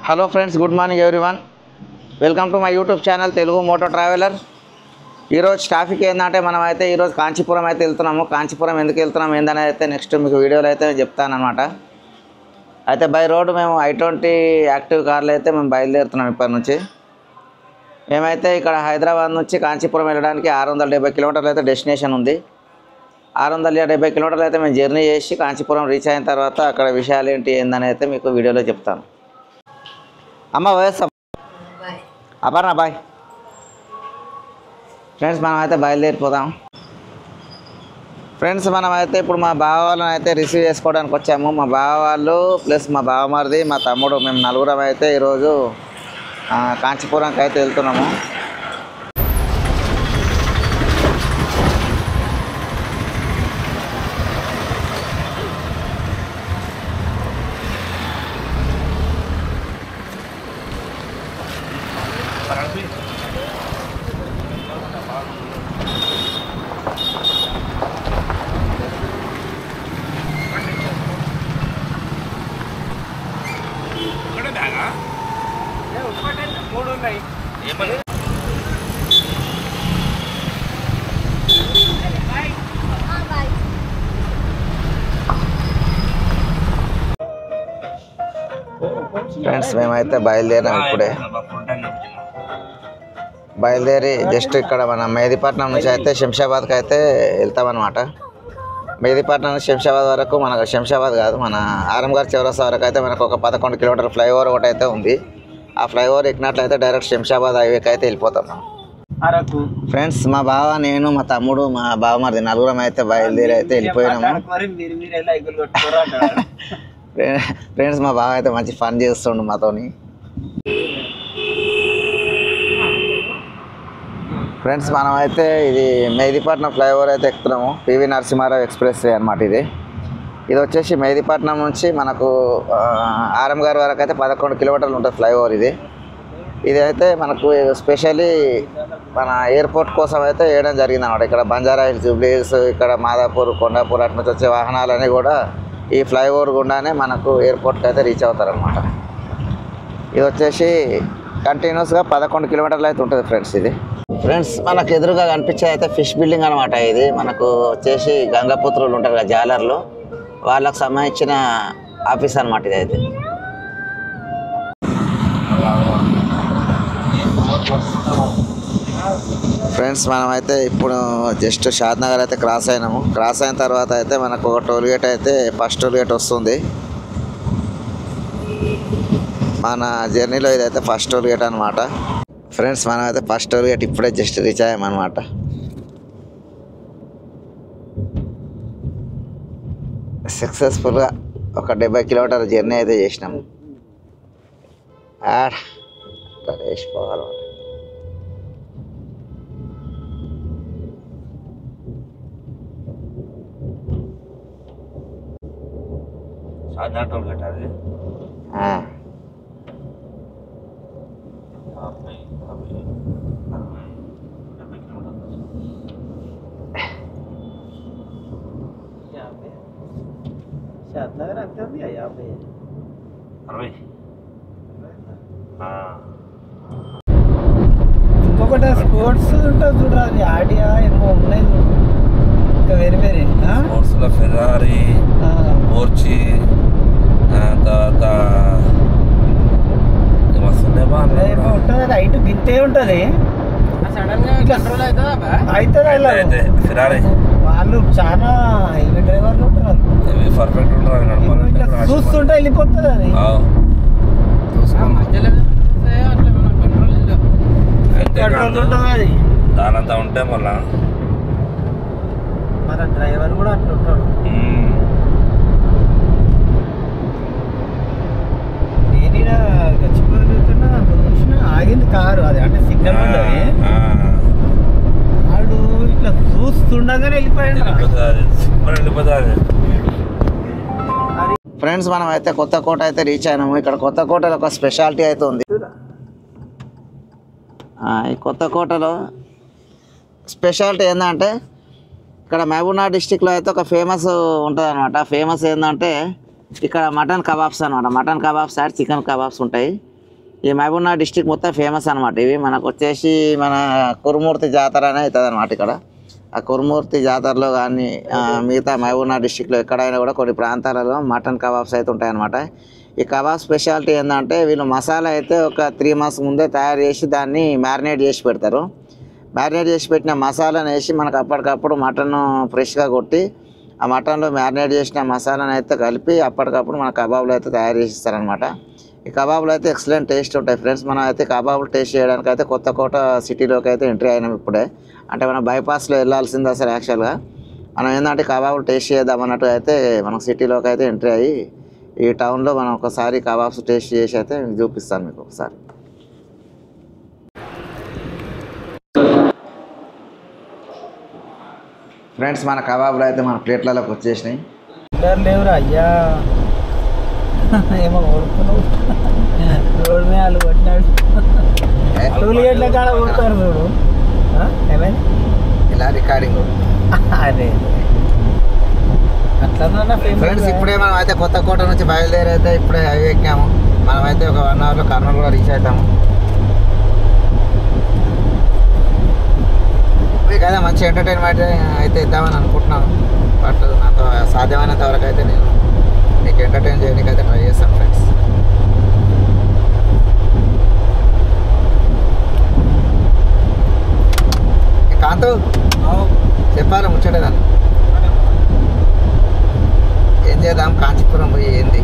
Hello friends, good morning everyone. Welcome to my YouTube channel Telugu moto traveller. ఈరోజు traffic ఏంటంటే మనమైతే ఈరోజు కాంచీపురం అయితే వెళ్తున్నాము. కాంచీపురం ఎందుకు వెళ్తున్నాము ఏందనేది అయితే నెక్స్ట్ మీకు వీడియోలో అయితే చెప్తానమాట. అయితే బై రోడ్ మేము i20 యాక్టివ్ కార్లో అయితే మేము బయలుదేరుతున్నాం. ఇప్పటి నుంచి మేమైతే ఇక్కడ హైదరాబాద్ నుంచి కాంచీపురం వెళ్ళడానికి 670 కిలోమీటర్లు అయితే డెస్టినేషన్ ఉంది. 670 కిలోమీటర్లు అయితే మేము జర్నీ చేసి కాంచీపురం రీచ్ అయిన తర్వాత అక్కడ విషయాలు ఏంటి ఏందని అయితే మీకు వీడియోలో చెప్తాను. అమ్మ వయస్సు అపర్ణ బాయ్. ఫ్రెండ్స్ మనమైతే బయలుదేరిపోదాం. ఫ్రెండ్స్ మనమైతే ఇప్పుడు మా బావ వాళ్ళని అయితే రిసీవ్ చేసుకోవడానికి వచ్చాము. మా బావ వాళ్ళు ప్లస్ మా బావమరిది మా తమ్ముడు మేము నలుగురం అయితే ఈరోజు కాంచీపురంకి అయితే వెళ్తున్నాము. ఫ్రెండ్స్ మేమైతే బయలుదేరాం. ఇప్పుడే బయలుదేరి జస్ట్ ఇక్కడ మన మెహదీపట్నం నుంచి అయితే శంషాబాద్కి అయితే వెళ్తామన్నమాట. మెహదీపట్నం నుంచి శంషాబాద్ వరకు మనకు శంషాబాద్ కాదు, మన ఆరంగార్ చౌరస్తా వరకు అయితే మనకు ఒక 11 కిలోమీటర్ ఫ్లైఓవర్ ఒకటి అయితే ఉంది. ఆ ఫ్లైఓవర్ ఎక్కినట్లయితే డైరెక్ట్ శంషాబాద్ హైవేకి అయితే వెళ్ళిపోతాం. ఫ్రెండ్స్ మా బావ, నేను, మా తమ్ముడు, మా బావమరిది నలుగురం అయితే బయలుదేరి అయితే వెళ్ళిపోయినాము. ఫ్రెండ్స్ మా బావ అయితే మంచి ఫన్ చేస్తుండు మాతోని. ఫ్రెండ్స్ మనమైతే ఇది మెహదీపట్నం ఫ్లైఓవర్ అయితే ఎక్కుతున్నాము. పివి నరసింహారావు ఎక్స్ప్రెస్ వే అనమాట. ఇది వచ్చేసి మెహదీపట్నం నుంచి మనకు ఆరంగార్ వరకు అయితే 11 కిలోమీటర్లు ఉంటుంది ఫ్లైఓవర్. ఇది అయితే మనకు స్పెషల్లీ మన ఎయిర్పోర్ట్ కోసం అయితే వేయడం జరిగింది అనమాట. ఇక్కడ బంజారా హిల్స్, జూబ్లీ హిల్స్, ఇక్కడ మాదాపూర్, కొండాపూర్ అటు నుంచి వచ్చే వాహనాలన్నీ కూడా ఈ ఫ్లైఓవర్ గుండానే మనకు ఎయిర్పోర్ట్కి అయితే రీచ్ అవుతారనమాట. ఇది వచ్చేసి కంటిన్యూస్గా 11 కిలోమీటర్లు అయితే ఉంటుంది ఫ్రెండ్స్. ఫ్రెండ్స్ మనకు ఎదురుగా కనిపించేది అయితే ఫిష్ బిల్డింగ్ అనమాట. ఇది మనకు వచ్చేసి గంగపుత్రులు ఉంటారు కదా జాలర్లు, వాళ్ళకు సంబంధించిన ఆఫీస్ అనమాట ఇదైతే. ఫ్రెండ్స్ మనమైతే ఇప్పుడు జస్ట్ షాద్నగర్ అయితే క్రాస్ అయినాము. క్రాస్ అయిన తర్వాత అయితే మనకు ఒక టోల్ గేట్ అయితే ఫస్ట్ టోల్ గేట్ వస్తుంది. మన జర్నీలో ఇదైతే ఫస్ట్ టోల్ గేట్ అనమాట. ఫ్రెండ్స్ మనమైతే ఫస్ట్ టోల్ గేట్ ఇప్పుడే జస్ట్ రీచ్ అయ్యామన్నమాట. సక్సెస్ఫుల్గా ఒక 70 కిలోమీటర్ల జర్నీ అయితే చేసినాము. వేసిపోవాలి. ఇంకొకటి స్పోర్ట్స్ ఉంటుంది చూడాలి, ఆడియా ఏమో ఉన్నాయి ఇంకా వేరే వేరే స్పోర్ట్స్లో ఫెరారీ, పోర్చి, తర్వాత వస్తుండే ఉంటుంది. అది హైట్ గింతే ఉంటుంది. అవుతుంది ఫెరారీ వాళ్ళు చాలా హెవీ డ్రైవర్లు ఉంటారు. పర్ఫెక్ట్ ఉంటారు. చూస్తుంటే వెళ్ళిపోతుంది అది. కంట్రోల్ ఉంటుంది అది. దానంతా ఉంటే మళ్ళా మన డ్రైవర్ కూడా అట్లా ఉంటాడు. నేను గచ్చిపోతున్నా చూసిన ఆగింది కారు, అది అంటే సిగ్నల్ ఉంటుంది. వాడు ఇట్లా చూస్తుండగానే వెళ్ళిపోయాడు. ఫ్రెండ్స్ మనం అయితే కొత్తకోట అయితే రీచ్ అయినాము. ఇక్కడ కొత్తకోటలో ఒక స్పెషాలిటీ అయితే ఉంది. ఈ కొత్తకోటలో స్పెషాలిటీ ఏంటంటే ఇక్కడ మహబూబ్నగర్ డిస్టిక్లో అయితే ఒక ఫేమస్ ఉంటుంది అనమాట. ఫేమస్ ఏంటంటే ఇక్కడ మటన్ కబాబ్స్ అనమాట. Mutton kebabs and chicken kebabs ఉంటాయి. ఈ మహబూబ్నగర్ డిస్టిక్ మొత్తం ఫేమస్ అనమాట. ఇవి మనకు వచ్చేసి మన కురుమూర్తి జాతర అనే అవుతుంది అనమాట. ఇక్కడ ఆ కురుమూర్తి జాతరలో కానీ మిగతా మహబూబ్నగర్ డిస్టిక్లో ఎక్కడైనా కూడా కొన్ని ప్రాంతాలలో మటన్ కబాబ్స్ అయితే ఉంటాయన్నమాట. ఈ కబాబ్ స్పెషాలిటీ ఏంటంటే వీళ్ళు మసాలా అయితే ఒక 3 months ముందే తయారు చేసి దాన్ని మ్యారినేట్ చేసి పెడతారు. మ్యారినేట్ చేసి పెట్టిన మసాలాను వేసి మనకు అప్పటికప్పుడు మటన్ ఫ్రెష్గా కొట్టి ఆ మటన్లో మ్యారినేట్ చేసిన మసాలాను అయితే కలిపి అప్పటికప్పుడు మన కబాబులు అయితే తయారు చేసి ఇస్తారనమాట. ఈ కబాబులు అయితే ఎక్సలెంట్ టేస్ట్ ఉంటాయి ఫ్రెండ్స్. మనం అయితే కబాబులు టేస్ట్ చేయడానికి అయితే కొత్తకోట సిటీలోకి అయితే ఎంట్రీ అయినాం ఇప్పుడే. అంటే మనం బైపాస్లో వెళ్ళాల్సింది అసలు యాక్చువల్గా. మనం ఏంటంటే కబాబులు టేస్ట్ చేద్దాం అన్నట్టు అయితే మనం సిటీలోకి అయితే ఎంట్రీ అయ్యి ఈ టౌన్లో మనం ఒకసారి కబాబ్స్ టేస్ట్ చేసి అయితే మీకు చూపిస్తాను మీకు ఒకసారి. ఫ్రెండ్స్ మన కబాబులు అయితే మన ప్లేట్లలోకి వచ్చేసినాయి. లేవురా అయ్యా, ఏమో కొడుతున్నావు రోడ్ మీద వాళ్ళు కొట్టినాడు. టూల్ గేట్ల కాడ కొడతారు చూడు. ఏమైంది ఇలా రికార్డింగ్ అదే అట్లా ఫ్రెండ్స్. ఇప్పుడే మనం అయితే కొత్తకోట నుంచి బయలుదేరి అయితే ఇప్పుడే హైవే ఎక్కాము. మనమైతే ఒక 1 hourలో కర్నూలు కూడా రీచ్ అవుతాము. మీకు అయితే మంచి ఎంటర్టైన్మెంట్ అయితే ఇద్దామని అనుకుంటున్నాను. బట్ నాతో సాధ్యమైనంత వరకు అయితే నేను మీకు ఎంటర్టైన్ చేయడానికి అయితే ట్రై చేస్తాను ఫ్రెండ్స్. కాంతు చెప్పాలి ముచ్చటేదాన్ని. ఏం చేద్దాం కాంచీపురం పోయి ఏంది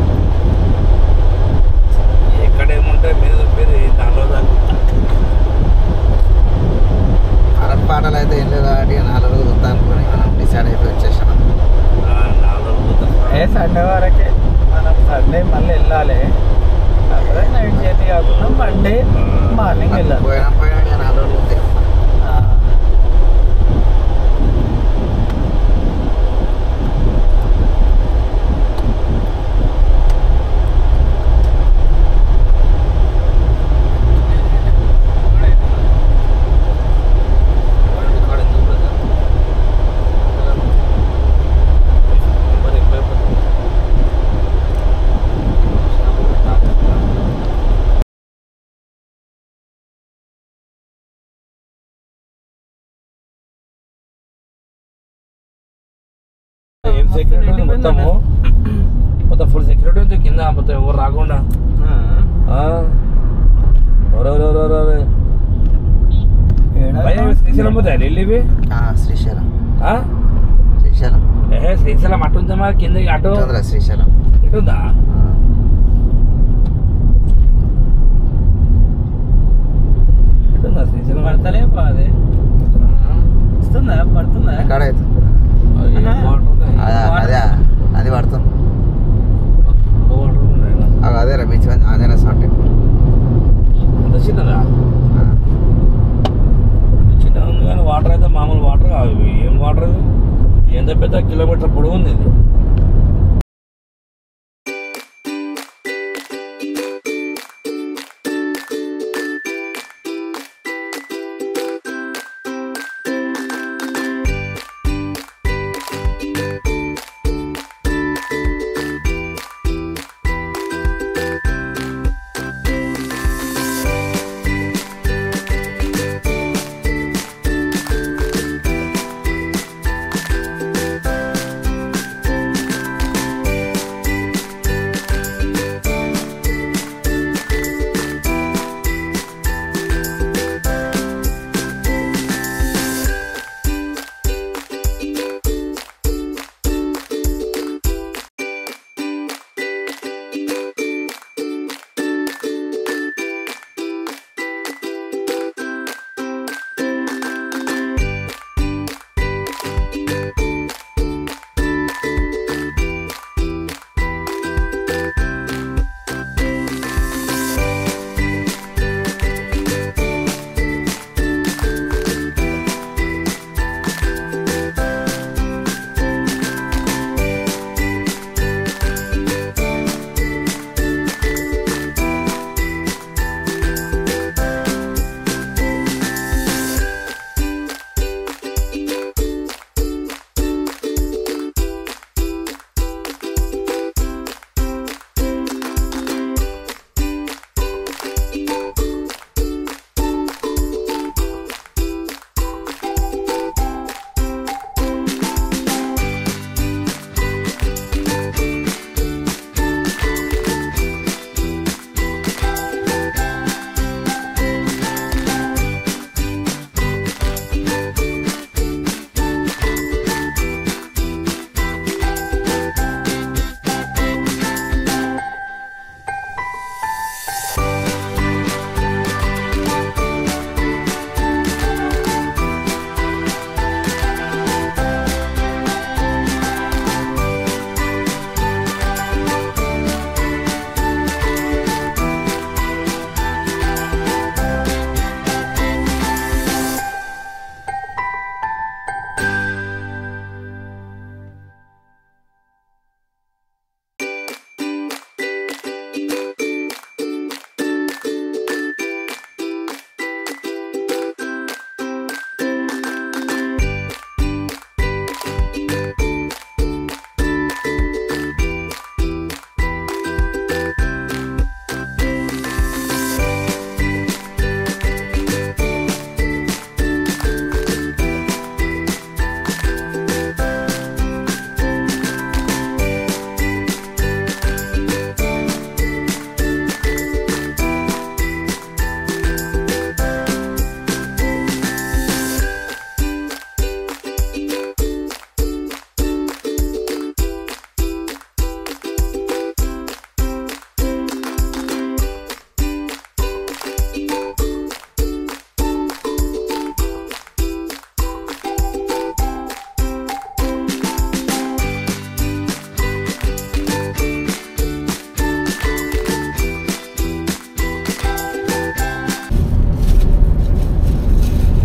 ఎక్కడేముంటే మీద చెప్పేది దానిలో అరబ్ పాటలు అయితే ఏం లేదు కాబట్టి 4 రోజులు చూద్దాం అనుకుని మనం డిసైడ్ అయిపోయి వచ్చేసాం. సండే వరకే మనం సండే మళ్ళీ వెళ్ళాలి. సండే నైట్ జర్నీ కాకుండా మండే మార్నింగ్ వెళ్ళాలి. పోయినా 4 రోజులు ఉంది. ఏం సెక్యూరిటీ ఉంది మొత్తం ఫుల్ సెక్యూరిటీ ఉంది కింద మొత్తం ఎవరు రాకుండా. శ్రీశైలం పోతాయి ఢిల్లీవి. శ్రీశైలం శ్రీశైలం అటు ఉందా కింద అటు శ్రీశైలం ఇటు ఉందా? ఇటు ఉందా శ్రీశైలం? పడతలే అదే వస్తుందా పడుతుందా ఎక్కడ అవుతుంది అదే అది పడుతుంది. అదే బీచ్ ఆంజనేయ స్వామి టెంపుల్. అంత చిన్నదా? చిన్నగా ఉంది కానీ వాటర్ అయితే మామూలు వాటర్ కాదు. ఏం వాటర్ ఇది? ఎంత పెద్ద కిలోమీటర్ పొడవు ఉంది ఇది.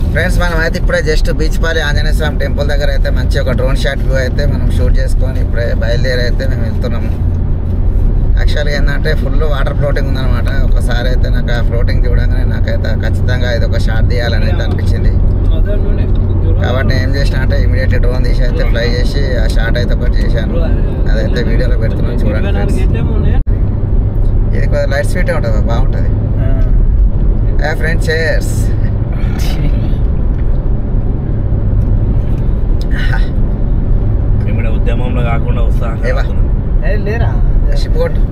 ఫ్రెండ్స్ మనం అయితే ఇప్పుడే జస్ట్ బీచ్పాలి ఆంజనేయ స్వామి టెంపుల్ దగ్గర అయితే మంచి ఒక డ్రోన్ షాట్ వ్యూ అయితే మనం షూట్ చేసుకొని ఇప్పుడే బయలుదేరి అయితే మేము వెళ్తున్నాము. యాక్చువల్గా ఏంటంటే ఫుల్ వాటర్ ఫ్లోటింగ్ ఉందన్నమాట. ఒకసారి అయితే నాకు ఆ ఫ్లోటింగ్ చూడగానే నాకైతే ఖచ్చితంగా ఇది ఒక షాట్ తీయాలని అయితే అనిపించింది. కాబట్టి ఏం చేసిన అంటే ఇమీడియట్లీ డ్రోన్ తీసి అయితే ఫ్లై చేసి ఆ షాట్ అయితే ఒకటి చేశాను. అదైతే వీడియోలో పెడుతున్నాను చూడండి ఫ్రెండ్స్. ఇది కొద్దిగా లైట్ స్వీటే ఉంటుంది, బాగుంటుంది. Friends cheers. ఉద్యమంలో కాకుండా లేరా షిప్ కొట్టు.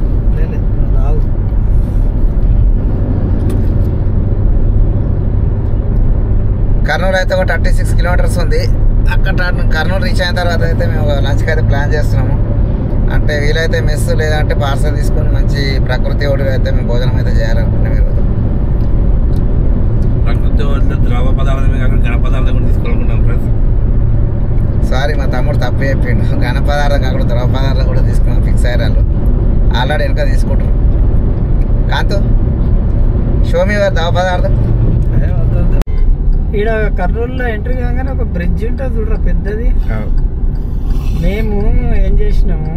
కర్నూలు అయితే ఒక 36 కిలోమీటర్స్ ఉంది. అక్కడ కర్నూలు రీచ్ అయిన తర్వాత అయితే మేము లంచ్కి అయితే ప్లాన్ చేస్తున్నాము. అంటే వీలైతే మెస్ లేదంటే పార్సల్ తీసుకొని మంచి ప్రకృతి ఒడిలో అయితే మేము భోజనం అయితే చేయాలనుకుంటున్నాం ఈరోజు. ప్రకృతి ద్రవ పదార్థమే కాకుండా ఘన పదార్థం కూడా తీసుకోవాలనుకుంటున్నాం ఫ్రెండ్స్. సారీ మా తమ్ముడు తప్పు చెప్పిండు. ఘన పదార్థం కాకుండా ద్రవ పదార్థం కూడా తీసుకున్నాం. ఫిక్స్ అయ్యారు ఆల్రెడీ వెనక తీసుకుంటారు. కాంతు షో మీ ద్రవ పదార్థం. ఈడ కర్నూలులో ఎంట్రీ కాగానే ఒక బ్రిడ్జ్ ఉంటుంది చూడరా పెద్దది. మేము ఏం చేసినాము,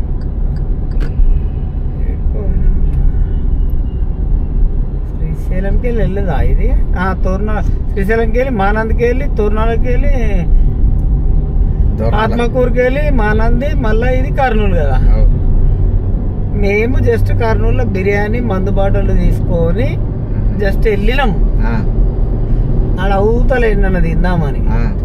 శ్రీశైలంకి వెళ్ళి వెళ్ళదా ఇది శ్రీశైలంకి వెళ్ళి మానందికి వెళ్ళి తోర్నాలకి వెళ్ళి ఆత్మకూరుకి వెళ్ళి మానంది మళ్ళీ ఇది కర్నూలు కదా. మేము జస్ట్ కర్నూలులో బిర్యానీ మందు బాటలు తీసుకొని జస్ట్ వెళ్ళినాము. ఆడ అవుతలేండి అన్నది తిందామని.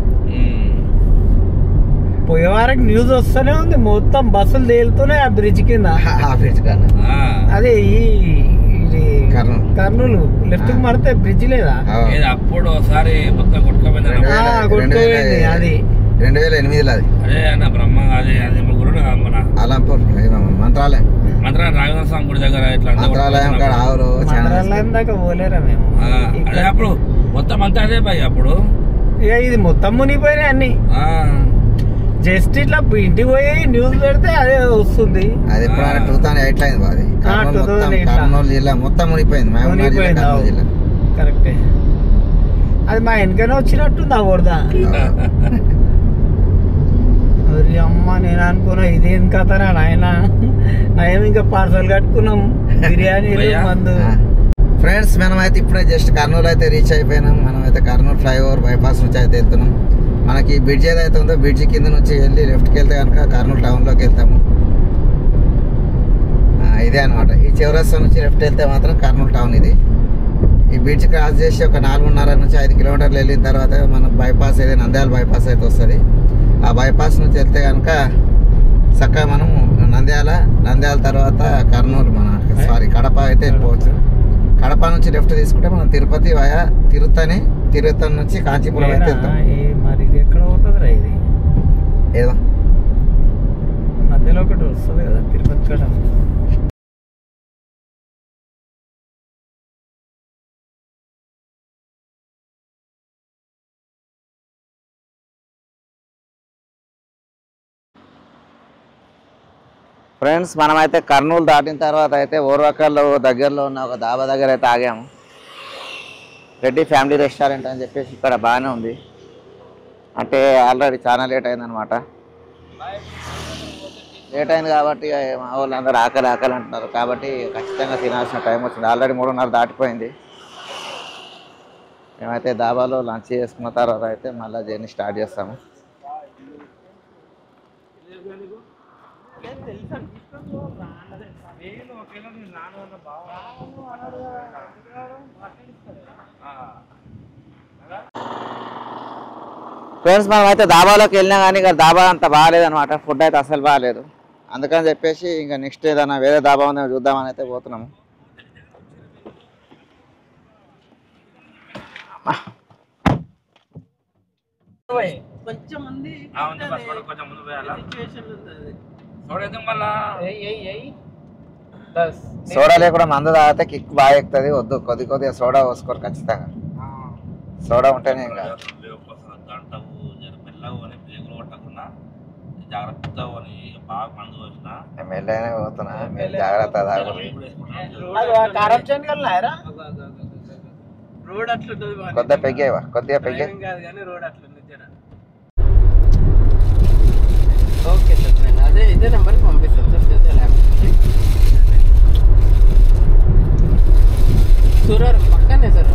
పోయే వారికి న్యూస్ వస్తూనే ఉంది, మొత్తం బస్సులు తేలుతున్నాయి ఆ బ్రిడ్జ్ కింద. అదే ఈ కర్నూలు లెఫ్ట్ కి మడితే బ్రిడ్జ్ లేదా అప్పుడు ఒకసారి మొత్తం కొట్టుకోపోయింది. అది 2008లో అది. అదే అన్న బ్రహ్మ అదే అదే గురుడు మన అలంపూర్ మంత్రాలయం రాఘవ స్వామి గుడి దగ్గర ఇట్లా మంత్రాలయం కాడ ఆవులు మంత్రాలయం దాకా పోలేరా మేము. అదే అప్పుడు మొత్తం అంతా అదే పై అప్పుడు ఇక ఇది మొత్తం మునిగిపోయినాయి అన్ని. జస్ట్ ఇట్లా ఇంటికి పోయి న్యూస్ పెడితే అదే వస్తుంది. అది ఇప్పుడు 2008 అయింది బాది. కర్నూలు జిల్లా మొత్తం మునిగిపోయింది. కరెక్టే. అది మా వెనకనే వచ్చినట్టుంది ఆ వరద. అమ్మ నేను అనుకున్నా ఇదేం కథనా నాయన. నయం ఇంకా పార్సల్ కట్టుకున్నాం బిర్యానీ మందు. ఫ్రెండ్స్ మనం అయితే ఇప్పుడే జస్ట్ కర్నూలు అయితే రీచ్ అయిపోయినాం. మనం అయితే కర్నూలు ఫ్లైఓవర్ బైపాస్ నుంచి అయితే వెళ్తున్నాం. మనకి బ్రిడ్జ్ ఏదైతే ఉందో బ్రిడ్జ్ కింద నుంచి వెళ్ళి లెఫ్ట్కి వెళ్తే కనుక కర్నూలు టౌన్లోకి వెళ్తాము. ఇదే అనమాట. ఈ చివరస్తా నుంచి లెఫ్ట్ వెళ్తే మాత్రం కర్నూలు టౌన్ ఇది. ఈ బ్రిడ్జ్ క్రాస్ చేసి ఒక 4.5 నుంచి 5 కిలోమీటర్లు వెళ్ళిన తర్వాత మన బైపాస్ ఏదైతే నంద్యాల బైపాస్ అయితే వస్తుంది. ఆ బైపాస్ నుంచి వెళ్తే కనుక చక్కగా మనం నంద్యాల తర్వాత కర్నూలు కడప అయితే వెళ్ళిపోవచ్చు. కడప నుంచి లెఫ్ట్ తీసుకుంటే మనం తిరుపతి వయా తిరుత్తని నుంచి కాంచీపురం అయితే వెళ్తాం. మరి ఇది ఎక్కడ పోతుంది రా? ఇది ఏదో మధ్యలో ఒకటి వస్తుంది కదా తిరుపతి కాడ. ఫ్రెండ్స్ మనమైతే కర్నూలు దాటిన తర్వాత అయితే ఓర్వకల్లో దగ్గరలో ఉన్న ఒక దాబా దగ్గర అయితే ఆగాము. రెడ్డి ఫ్యామిలీ రెస్టారెంట్ అని చెప్పేసి ఇక్కడ బాగానే ఉంది. అంటే ఆల్రెడీ చాలా లేట్ అయిందనమాట. లేట్ అయింది కాబట్టి మా వాళ్ళందరూ ఆకలి అంటున్నారు. కాబట్టి ఖచ్చితంగా తినాల్సిన టైం వచ్చింది. ఆల్రెడీ 3:30 దాటిపోయింది. మేమైతే దాబాలో లంచ్ చేసుకున్న తర్వాత అయితే మళ్ళీ జర్నీ స్టార్ట్ చేస్తాము. ఫ్రెండ్స్ మనం అయితే దాబాలోకి వెళ్ళినా కానీ ఇంకా దాబా అంత బాగాలేదు అనమాట. ఫుడ్ అయితే అసలు బాగాలేదు. అందుకని చెప్పేసి ఇంకా నెక్స్ట్ ఏదైనా వేరే దాబా ఉందో చూద్దామని అయితే పోతున్నాము. సోడా లేకుండా మందు తాగితే కిక్ బాగా ఎక్కుతుంది. వద్దు కొద్దిగా సోడా పోసుకోరు ఖచ్చితంగా. సోడా ఉంటేనే ఏం కాదు. మెల్లగానే పోతున్నా, మీరు జాగ్రత్త తాగు. రోడ్ అట్లుంటది కొద్దిగా పెగ్గేవా కొద్దిగా పెగ్గే కాదు కానీ రోడ్ అట్లుంది జర. ఓకే సార్ నేను అదే ఇదే నెంబర్కి పంపిస్తాను సార్ చేసే ల్యాప్టాప్ సూరర్ పక్కనే sir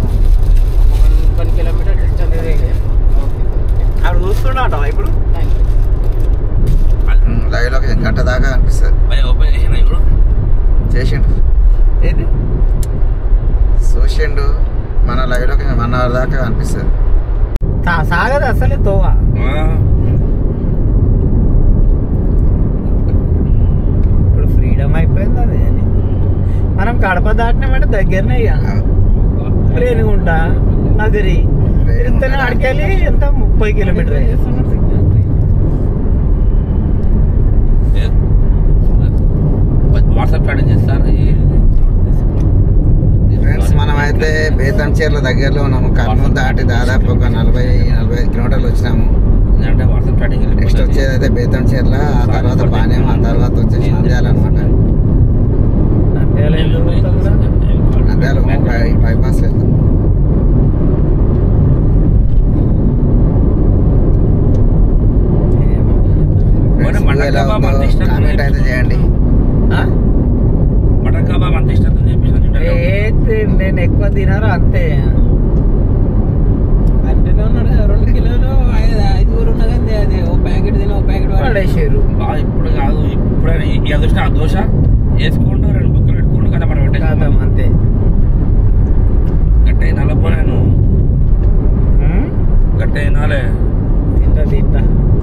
1 kilometre distance. Okay sir అక్కడ చూస్తున్నాట ఇప్పుడు. Thank you. లైవ్ లొకేషన్ గంట దాకా అనిపిస్తుంది. ఓపెన్ చేసిన ఇప్పుడు చేసిండు ఏది చూసిండు మన లైవ్ లొకేషన్ 1 అవర్ దాకా అనిపిస్తుంది. సాగదు అసలే తోవా. ఇప్పుడు ఫ్రీడమ్ అయిపోయింది అది అని మనం కడప దాటినామంటే దగ్గరనే ఇక రేణిగుంట నగరి తిరుగుతూనే అడికెళ్ళి ఎంత 30 కిలోమీటర్. వాట్సాప్ చాటింగ్ చేస్తారు. ఫ్రెండ్స్ మనమైతే బేతంచేర్ల దగ్గరలో ఉన్నాము. కర్నూలు దాటి దాదాపు ఒక 40-45 కిలోమీటర్లు వచ్చినాము. అంటే వాట్సాప్ చాటింగ్ నెక్స్ట్ వచ్చేది అయితే బేతంచేర్ల, ఆ తర్వాత పానెం, ఆ తర్వాత వచ్చేసి నంద్యాల అనమాట. నంద్యాల బైపాస్ వెళ్తాం. కామెంట్ అయితే చేయండి. మటన్ కబాబ్ అంత ఇష్టం నేను ఎక్కువ తినారు అంతే. అంటేనే ఉన్నాడు 2 కిలోలు 5 ఉన్నా కానీ అది ఓ ప్యాకెట్ తిని ఓ ప్యాకెట్ పడేసారు. ఇప్పుడు కాదు ఇప్పుడైనా ఇక చూసిన ఆ దోశ వేసుకుంటూ 2 బుక్కలు పెట్టుకుంటూ కదా మనం పెట్టేస్తాం అంతే. గట్టే నలపోలేను గట్టే నాలే తింటా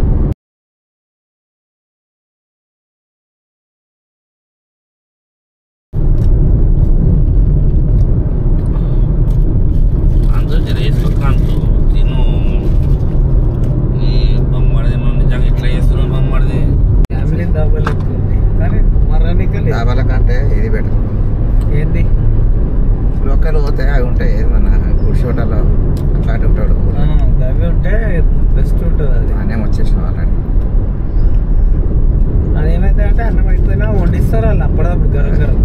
డాబాల కంటే ఇది బెటర్. ఏంది లోకల్ పోతే అవి ఉంటాయి మన గుడ్స్ హోటల్లో అట్లాంటి ఉంటాడు. అవి ఉంటే బెస్ట్ ఉంటుంది. అది అన్నం వచ్చేసినాం ఆల్రెడీ. అదేమైతే అంటే అన్నం అయిపోయినా వండిస్తారు వాళ్ళు అప్పటిదప్పుడు గరం గరం.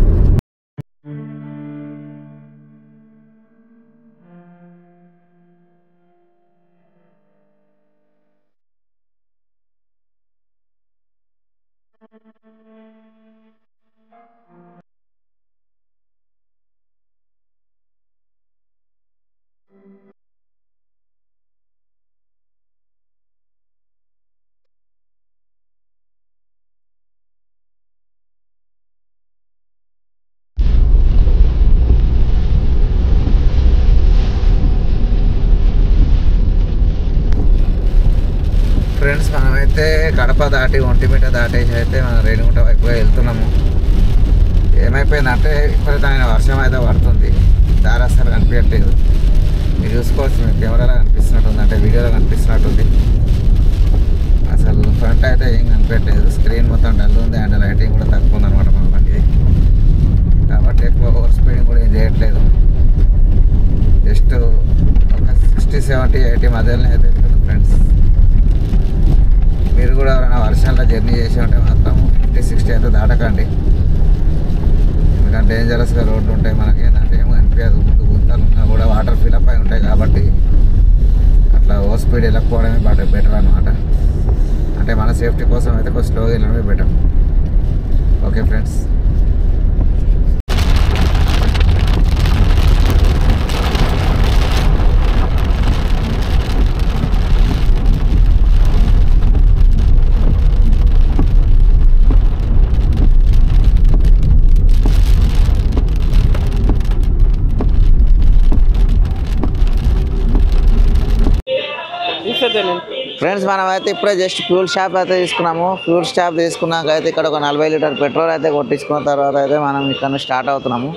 ఫ్రెండ్స్ మనమైతే కడప దాటి ఒంటిమిట దాటేసి అయితే మనం రేణిగుంట వైపుగా వెళ్తున్నాము. ఏమైపోయిందంటే విపరీతమైన వర్షం అయితే పడుతుంది. దారి అసలు కనిపించట్లేదు. మీరు చూసుకోవచ్చు, మీకు కెమెరాలో కనిపిస్తున్నట్టుంది, అంటే వీడియోలో కనిపిస్తున్నట్టుంది. అసలు ఫ్రంట్ అయితే ఏం కనిపించట్లేదు. స్క్రీన్ మొత్తం డల్ ఉంది అండ్ లైటింగ్ కూడా తక్కువ ఉందన్నమాట మన బండి. కాబట్టి ఎక్కువ ఓవర్ స్పీడింగ్ కూడా ఏం చేయట్లేదు. జస్ట్ ఒక 60, 70, 80 మధ్యలోనే అయితే వెళ్తుంది ఫ్రెండ్స్. మీరు కూడా ఎవరైనా వర్షాల్లో జర్నీ చేసి ఉంటే మాత్రం 50, 60 అయితే దాటకండి. ఎందుకంటే డేంజరస్గా రోడ్లు ఉంటాయి. మనకి ఏంటంటే ఏమో అనిపించదు. ముందు గుంతలు ఉన్నా కూడా వాటర్ ఫిల్అప్ అయి ఉంటాయి కాబట్టి అట్లా ఓవర్ స్పీడ్ వెళ్ళకపోవడమే బెటర్ అనమాట. అంటే మన సేఫ్టీ కోసం అయితే కొంచెం స్లోగా వెళ్ళడమే బెటర్. Okay friends. ఫ్రెండ్స్ మనమైతే ఇప్పుడే జస్ట్ ఫ్యూల్ షాప్ అయితే తీసుకున్నాము. ఫ్యూల్ షాప్ తీసుకున్నాక అయితే ఇక్కడ ఒక 40 లీటర్ పెట్రోల్ అయితే కొట్టించుకున్న తర్వాత అయితే మనం ఇక్కడ స్టార్ట్ అవుతున్నాము.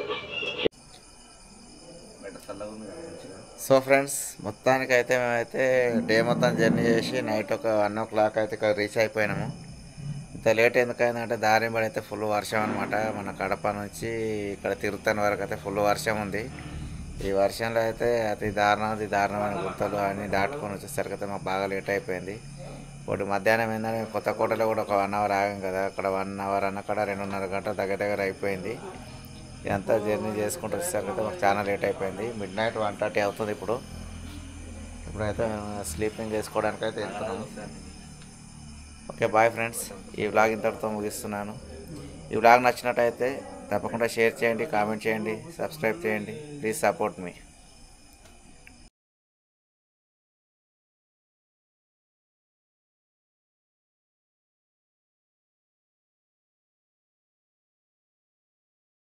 సో ఫ్రెండ్స్ మొత్తానికైతే మేమైతే డే మొత్తం జర్నీ చేసి నైట్ ఒక 1 o'clock అయితే ఇక్కడ రీచ్ అయిపోయినాము. ఇంత లేట్ ఎందుకైందంటే దారి బడి అయితే ఫుల్ వర్షం అనమాట. మన కడప నుంచి ఇక్కడ తిరుత్తని వరకు అయితే ఫుల్ వర్షం ఉంది. ఈ వర్షంలో అయితే అతి దారుణమైన గుర్తలు అన్నీ దాటుకొని వచ్చేసరికి అయితే మాకు బాగా లేట్ అయిపోయింది. ఒకటి మధ్యాహ్నం ఏంటంటే కొత్తకోటలో కూడా ఒక 1 hour ఆగాం కదా. అక్కడ 1 hour అన్న అక్కడ 2.5 గంటల దగ్గర అయిపోయింది. ఇదంతా జర్నీ చేసుకుంటూ వచ్చేసరికి మాకు చాలా లేట్ అయిపోయింది. మిడ్ నైట్ 1:30 అవుతుంది. ఇప్పుడైతే స్లీపింగ్ చేసుకోవడానికి అయితే వెళ్తున్నాము. ఓకే బాయ్ ఫ్రెండ్స్, ఈ వ్లాగ్ ఇంతటితో ముగిస్తున్నాను. ఈ వ్లాగ్ నచ్చినట్టయితే తప్పకుండా షేర్ చేయండి, కామెంట్ చేయండి, సబ్స్క్రైబ్ చేయండి. Please support me.